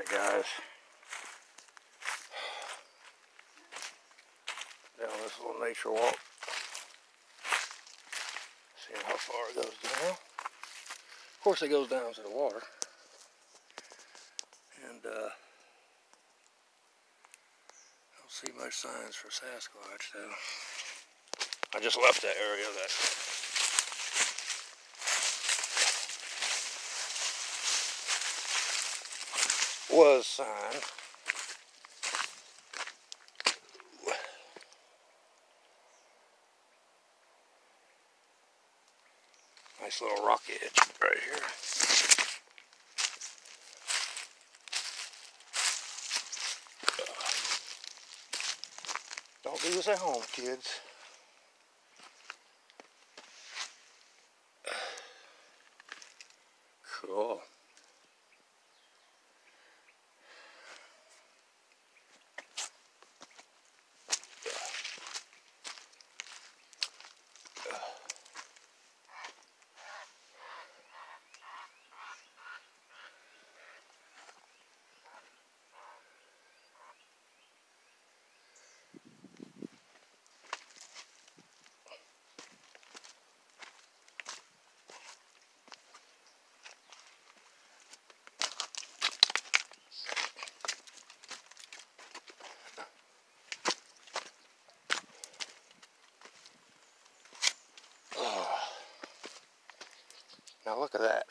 Alright guys, down this little nature walk, seeing how far it goes down. Of course it goes down to the water, and don't see much signs for Sasquatch though. I just left that area that was signed. Nice little rock edge right here. Don't do this at home, kids. Cool. Now look at that.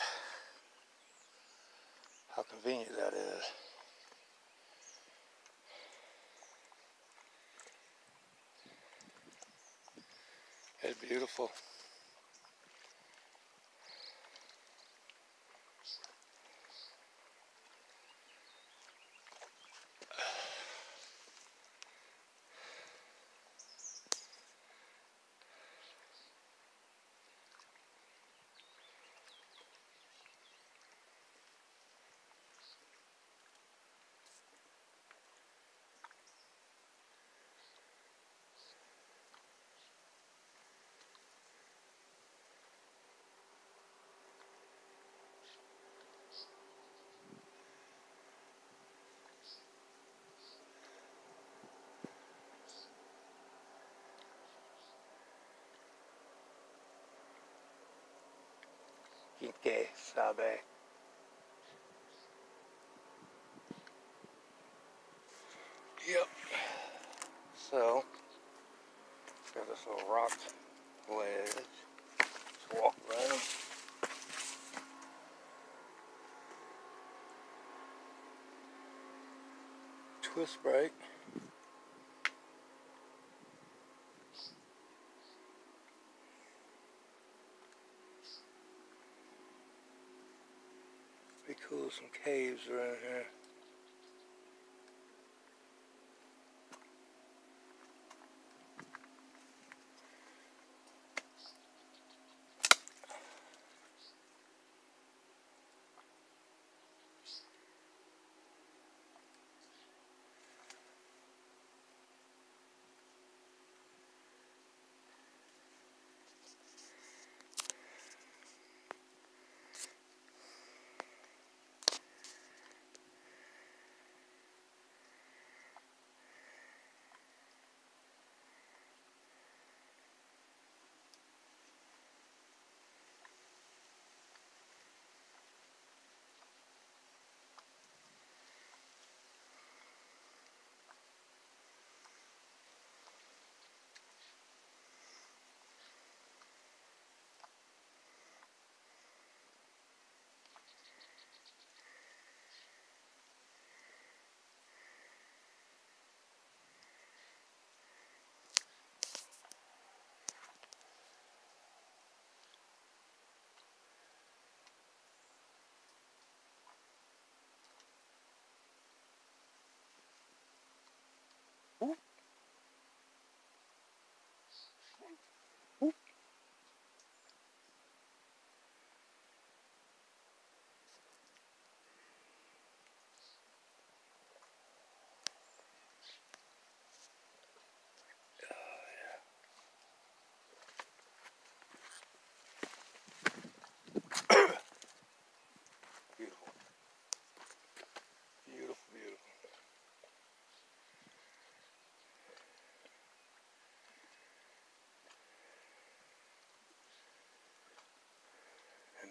How convenient that is. It's beautiful. Que sabe. Yep. So, got this little rock ledge. Let's walk around. Twist brake. Pretty cool, some caves around here.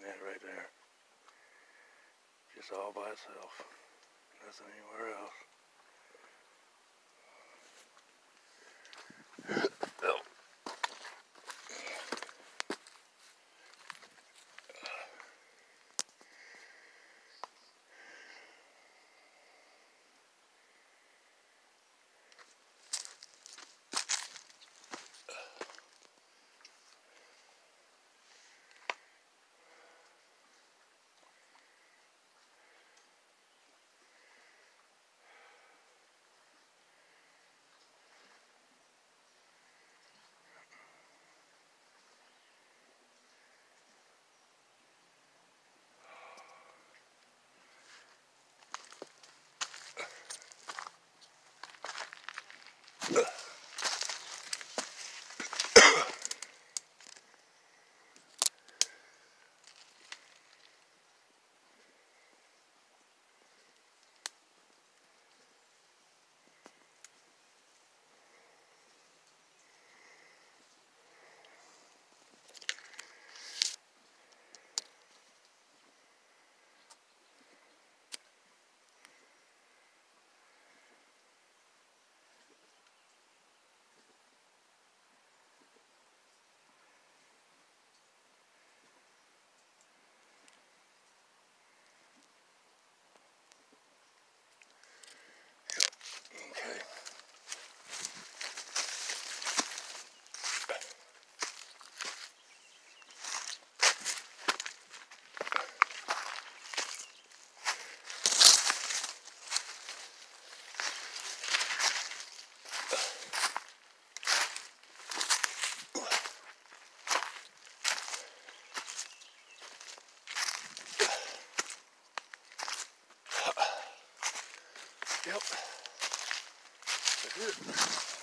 that right there. Just all by itself. Nothing anywhere else. Oh. Okay. Yep. That's it.